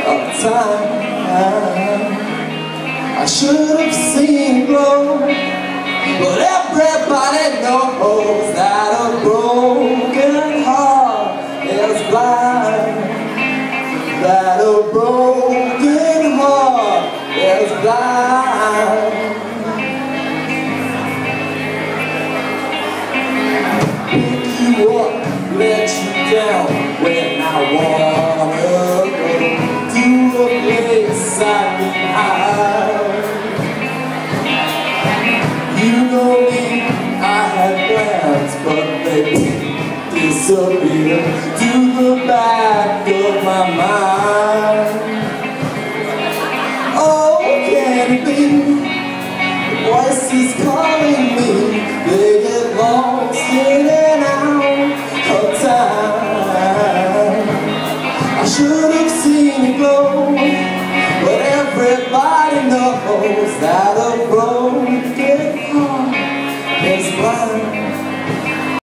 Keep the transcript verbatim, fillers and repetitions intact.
of time. I should have seen it glow, but everybody knows that a broken heart is blind. That a broken heart is blind. Pick you up, let you down when I wanna go to a place I can hide. You know me, I had plans, but they disappeared to the back of my mind. Oh, can it be? The voices calling me, they get lost in and out of time. I should have seen it glow, but everybody knows that a broken heart is blind.